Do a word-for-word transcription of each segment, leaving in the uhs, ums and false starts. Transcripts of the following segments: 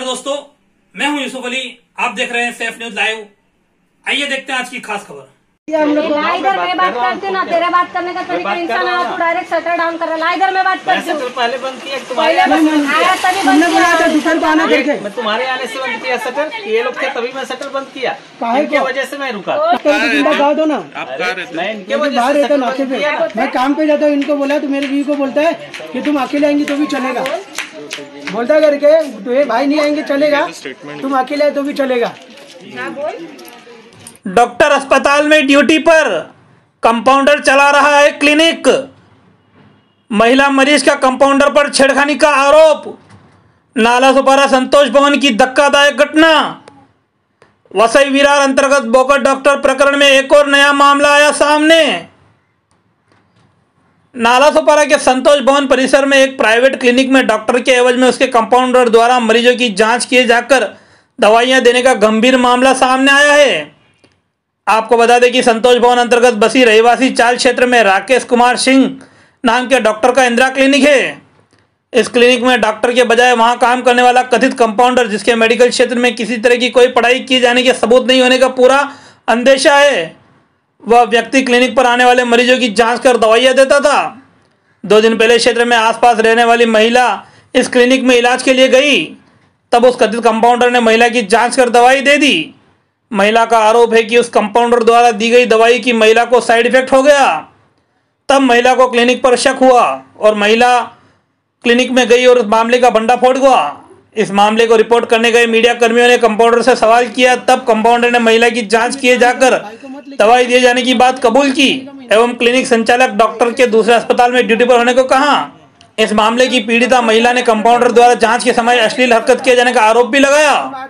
दोस्तों, मैं हूं यूसुफ अली। आप देख रहे हैं सैफ न्यूज लाइव। आइए देखते हैं आज की खास खबर। इधर मैं बात करती हूँ ना, तेरे बात करने का तरीका इंसान है, तू डायरेक्ट शटर डाउन कर रहा है। इधर मैं बात करती हूँ, पहले बंद किया तुम्हारे आया तभी बंद किया। दुकान को आना करके मैं तुम्हारे आने से बंद किया शटर, ये लोग थे तभी मैं शटर बंद किया। इनकी वजह से मैं रुका। कहा दो ना, मैं इनके वजह बाहर रहता नाके पे, मैं काम पे जाता हूँ। इनको बोला तो मेरे बीवी को बोलता है कि तुम अकेले आएंगी तो भी चलेगा, बोलता करके तो ये भाई नहीं आएंगे चलेगा, तुम अकेले आए तो भी चलेगा। डॉक्टर अस्पताल में ड्यूटी पर, कंपाउंडर चला रहा है क्लिनिक। महिला मरीज का कंपाउंडर पर छेड़खानी का आरोप। नालासोपारा संतोष भवन की धक्कादायक घटना। वसई विरार अंतर्गत बोकर डॉक्टर प्रकरण में एक और नया मामला आया सामने। नालासोपारा के संतोष भवन परिसर में एक प्राइवेट क्लिनिक में डॉक्टर के एवज में उसके कंपाउंडर द्वारा मरीजों की जांच किए जाकर दवाइयां देने का गंभीर मामला सामने आया है। आपको बता दें कि संतोष भवन अंतर्गत बसी रहीवासी चाल क्षेत्र में राकेश कुमार सिंह नाम के डॉक्टर का इंदिरा क्लिनिक है। इस क्लिनिक में डॉक्टर के बजाय वहां काम करने वाला कथित कंपाउंडर, जिसके मेडिकल क्षेत्र में किसी तरह की कोई पढ़ाई किए जाने के सबूत नहीं होने का पूरा अंदेशा है, वह व्यक्ति क्लिनिक पर आने वाले मरीजों की जांच कर दवाइयां देता था। दो दिन पहले क्षेत्र में आसपास रहने वाली महिला इस क्लिनिक में इलाज के लिए गई, तब उस कथित कंपाउंडर ने महिला की जांच कर दवाई दे दी। महिला का आरोप है कि उस कंपाउंडर द्वारा दी गई दवाई की महिला को साइड इफेक्ट हो गया। तब महिला को क्लिनिक पर शक हुआ और महिला क्लिनिक में गई और उस मामले का भंडाफोड़ हुआ। इस मामले को रिपोर्ट करने गए मीडिया कर्मियों ने कंपाउंडर से सवाल किया, तब कंपाउंडर ने महिला की जांच किए जाकर दवाई दिए जाने की बात कबूल की एवं क्लिनिक संचालक डॉक्टर के दूसरे अस्पताल में ड्यूटी पर होने को कहा। इस मामले की पीड़िता महिला ने कंपाउंडर द्वारा जांच के समय अश्लील हरकत किए जाने का आरोप भी लगाया।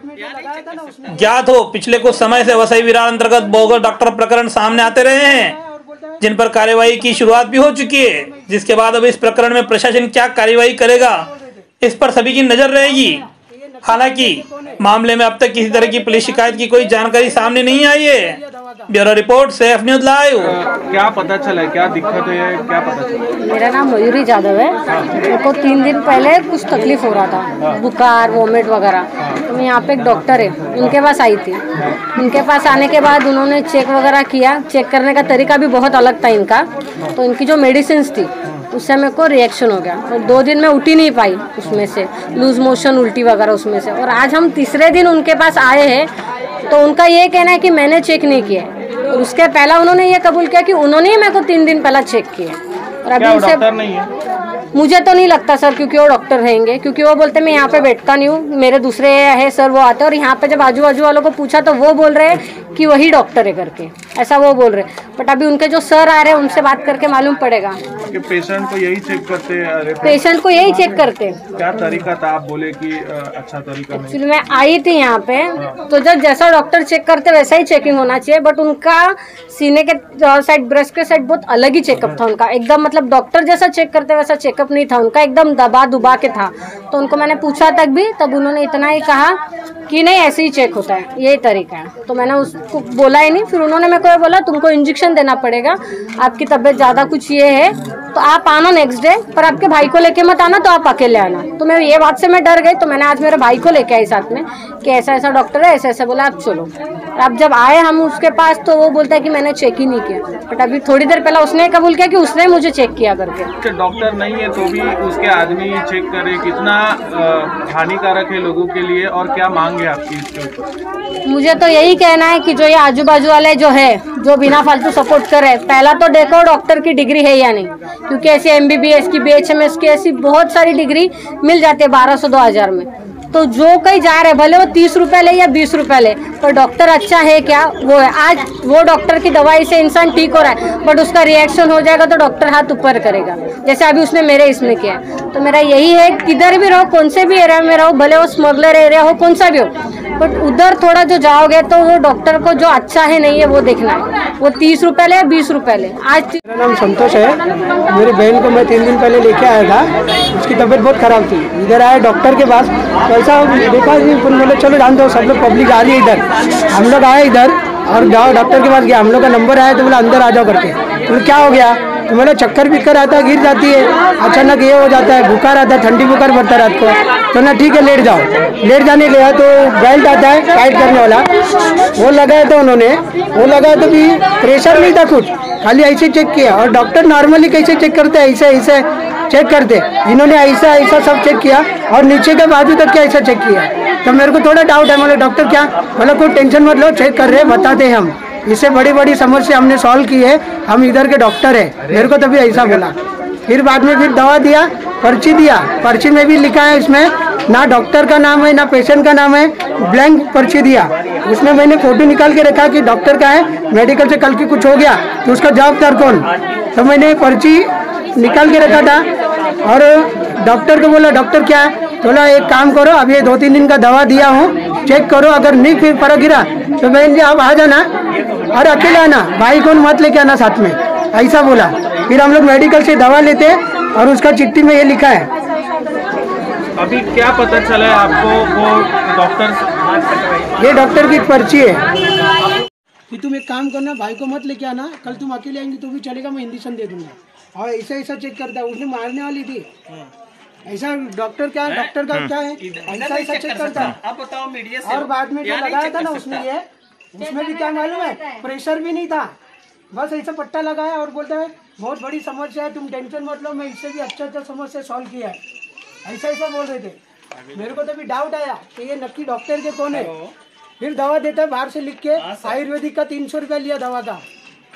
ज्ञात हो, पिछले कुछ समय से वसई विरार अंतर्गत बोगर डॉक्टर प्रकरण सामने आते रहे हैं, जिन पर कार्यवाही की शुरुआत भी हो चुकी है। जिसके बाद अब इस प्रकरण में प्रशासन क्या कार्यवाही करेगा, इस पर सभी की नजर रहेगी। हालांकि मामले में अब तक किसी तरह की पुलिस शिकायत की कोई जानकारी सामने नहीं आई है। Bureau report Saif news live. क्या पता चला, क्या दिक्कत है, क्या पता चला? मेरा नाम मयूरी जादव है। मेरे को तीन दिन पहले कुछ तकलीफ हो रहा था, बुखार, वोमिट वगैरह। तो मैं यहाँ पे एक डॉक्टर है, उनके पास आई थी। उनके पास आने के बाद उन्होंने चेक वगैरह किया। चेक करने का तरीका भी बहुत अलग था इनका। तो इनकी जो मेडिसिन थी उससे मेरे को रिएक्शन हो गया और दो दिन में उठ ही नहीं पाई उसमें से, लूज मोशन, उल्टी वगैरह उसमें से। और आज हम तीसरे दिन उनके पास आए हैं तो उनका ये कहना है कि मैंने चेक नहीं किया। और उसके पहला उन्होंने ये कबूल किया कि उन्होंने ही मेरे को तीन दिन पहला चेक किया। और अभी उनसे नहीं है? मुझे तो नहीं लगता सर, क्योंकि वो डॉक्टर रहेंगे। क्योंकि वो बोलते मैं यहाँ पे बैठता नहीं हूँ, मेरे दूसरे है सर वो आते हैं। और यहाँ पे जब आजू बाजू वालों को पूछा तो वो बोल रहे हैं कि वही डॉक्टर है करके, ऐसा वो बोल रहे हैं। बट अभी उनके जो सर आ रहे हैं उनसे बात करके मालूम पड़ेगा कि पेशेंट को यही चेक करते हैं। पेशेंट को यही चेक करते हैं। क्या तरीका था? आप बोले कि अच्छा तरीका नहीं। एक्चुअली मैं आई थी यहाँ पे, तो जब जैसा डॉक्टर चेक करते वैसा ही चेकिंग होना चाहिए। बट उनका सीने के साइड, ब्रेस्ट के साइड बहुत अलग ही चेकअप था उनका। एकदम मतलब डॉक्टर जैसा चेक करते वैसा चेकअप नहीं था उनका, एकदम दबा दुबा के था। तो उनको मैंने पूछा तक भी, तब उन्होंने इतना ही कहा कि नहीं ऐसे ही चेक होता है, यही तरीका है। तो मैंने उसको बोला ही नहीं। फिर उन्होंने मेरे को बोला तुमको इंजेक्शन देना पड़ेगा, आपकी तबीयत ज़्यादा कुछ ये है तो आप आना नेक्स्ट डे, पर आपके भाई को लेके मत आना, तो आप अकेले आना। तो मैं ये बात से मैं डर गई। तो मैंने आज मेरे भाई को लेके आई साथ में कि ऐसा ऐसा डॉक्टर है, ऐसा ऐसा बोला, आप चलो। अब जब आए हम उसके पास तो वो बोलता है कि मैंने चेक ही नहीं किया। बट अभी थोड़ी देर पहले उसने कबूल किया कि उसने मुझे चेक किया करके। डॉक्टर नहीं है तो भी उसके आदमी चेक करे, कितना हानिकारक है लोगों के लिए और क्या मांग है आपकी इसके ऊपर? मुझे तो यही कहना है कि जो ये आजू बाजू वाले जो है, जो बिना फालतू सपोर्ट कर रहे, पहला तो देखो डॉक्टर की डिग्री है या नहीं। क्योंकि ऐसी एम बी बी एस की, बी एच एम एस की ऐसी बहुत सारी डिग्री मिल जाती है बारह सौ दो हजार में। तो जो कहीं जा रहे भले वो तीस रुपए ले या बीस रुपए ले, पर डॉक्टर अच्छा है क्या, वो है। आज वो डॉक्टर की दवाई से इंसान ठीक हो रहा है, बट उसका रिएक्शन हो जाएगा तो डॉक्टर हाथ ऊपर करेगा, जैसे अभी उसने मेरे इसमें किया। तो मेरा यही है, किधर भी रहो, कौन से भी एरिया में रहो, भले वो स्मगलर एरिया हो, कौन सा भी हो, बट उधर थोड़ा जो जाओगे तो वो डॉक्टर को जो अच्छा है नहीं है वो देखना है। वो तीस रुपए ले, बीस रुपए ले। आज मेरा नाम संतोष है। मेरी बहन को मैं तीन दिन पहले लेके आया था, उसकी तबीयत बहुत खराब थी। इधर आया डॉक्टर के पास, वैसा देखा बोले चलो जान दो, सब लोग पब्लिक आ रही है इधर। हम लोग आए इधर और जाओ डॉक्टर के पास गया, हम लोग का नंबर आया तो बोला अंदर आ जाओ करके। तो क्या हो गया, तो मतलब चक्कर बिक्कर आता है, गिर जाती है, अचानक ये हो जाता है, बुखार आता है, ठंडी बुखार पड़ता है रात को। तो ना ठीक है लेट जाओ, लेट जाने गया तो बेल्ट आता है टाइट करने वाला, वो लगाया था उन्होंने, वो लगाया तो भी प्रेशर नहीं था कुछ, खाली ऐसे चेक किया। और डॉक्टर नॉर्मली कैसे चेक करते हैं, ऐसे ऐसे चेक करते, इन्होंने ऐसा ऐसा सब चेक किया और नीचे के बाजू तक क्या ऐसा चेक किया। तो मेरे को थोड़ा डाउट है, मतलब डॉक्टर क्या मतलब कोई टेंशन मत लो, चेक कर रहे हैं, बताते हैं हम, इससे बड़ी बड़ी समस्या हमने सॉल्व की है, हम इधर के डॉक्टर है, मेरे को तभी ऐसा बोला। फिर बाद में फिर दवा दिया, पर्ची दिया, पर्ची में भी लिखा है इसमें ना डॉक्टर का नाम है ना पेशेंट का नाम है, ब्लैंक पर्ची दिया। उसमें मैंने फोटो निकाल के रखा कि डॉक्टर का है, मेडिकल से कल की कुछ हो गया तो उसका जवाबदार कौन। तो मैंने पर्ची निकाल के रखा था और डॉक्टर को बोला डॉक्टर क्या है, बोला एक काम करो, अब ये दो तीन दिन का दवा दिया हूँ, चेक करो, अगर नहीं फिर फर्क गिरा तो बहन जी आप आ जाना और अकेले आना, भाई कौन मत लेके आना साथ में, ऐसा बोला। फिर हम लोग मेडिकल से दवा लेते और उसका चिट्ठी में ये लिखा है। अभी क्या पता चला है आपको, वो डॉक्टर, ये डॉक्टर की पर्ची है कि तुम एक काम करना, भाई को मत लेके आना, कल तुम अकेले आएंगी तो भी चलेगा, मैं इंजेक्शन दे दूंगा। और ऐसा ऐसा चेक करता है, उसने मारने वाली थी, ऐसा डॉक्टर क्या डॉक्टर का क्या है, ऐसा ऐसा चेक करता है। आप बताओ मीडिया से। और बाद में जो लगाया था ना उसने ये, उसमें भी क्या मालूम है, प्रेशर भी नहीं था, बस ऐसा पट्टा लगाया और बोलता है बहुत बड़ी समस्या है, तुम टेंशन मत लो, मैं इससे भी अच्छा अच्छा समस्या सॉल्व किया है, ऐसा ऐसा बोल रहे थे। मेरे को तो भी डाउट आया कि ये नक्की डॉक्टर के कौन है। फिर दवा देता है बाहर से लिख के, आयुर्वेदिक का तीन सौ रुपया लिया दवा का।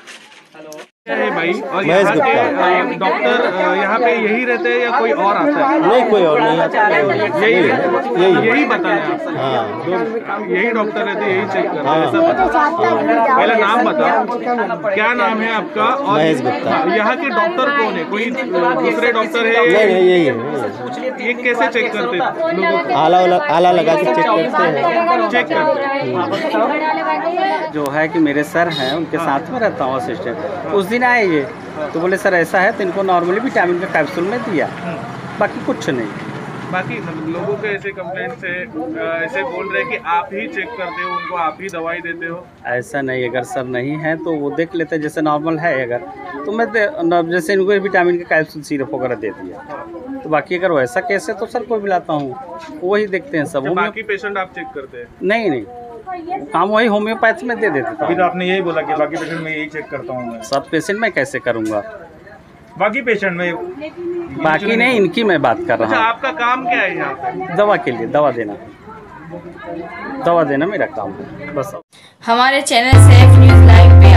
है भाई, और यहाँ के डॉक्टर यहाँ पे यही रहते हैं या कोई और आता है? नहीं, कोई और नहीं आता, यही यही यही बताना है। हाँ, यही डॉक्टर रहते, यही चेक करते हैं, ऐसा बता। पहले नाम बताओ, क्या नाम है आपका और यहाँ के डॉक्टर कौन है, कोई दूसरे डॉक्टर है? नहीं नहीं यही है। ये कैसे चेक करते हैं लोगों को? आला आला लगा के चेक करते हैं, चेक करते हैं। जो है कि मेरे सर हैं, उनके साथ में रहता हूँ असिस्टेंट, उस दिन आए ये तो बोले सर ऐसा है, तो इनको नॉर्मली विटामिन का कैप्सूल में दिया, बाकी कुछ नहीं। बाकी लोगों के ऐसे कंप्लेंट्स है, ऐसे बोल रहे हैं कि आप ही चेक करते हो उनको, आप ही दवाई देते हो। ऐसा नहीं, अगर सर नहीं है तो वो देख लेते हैं, जैसे नॉर्मल है अगर तो मैं जैसे इनको विटामिन का कैप्सूल सिरप वगैरह दे दिया, तो बाकी अगर वैसा केस है तो सर को मिलाता हूँ, वही देखते हैं सब। बाकी पेशेंट आप चेक करते हैं? नहीं नहीं, काम वही होम्योपैथ में दे देते। अभी तो आपने यही बोला कि बाकी पेशेंट में यही चेक करता हूँ मैं। सब पेशेंट में कैसे करूँगा, बाकी पेशेंट में बाकी नहीं, इनकी मैं बात कर रहा अच्छा, हूँ। आपका काम क्या है यहाँ पे? दवा के लिए, दवा देना, दवा देना मेरा काम है बस। हमारे चैनल सेफ न्यूज़ लाइव पे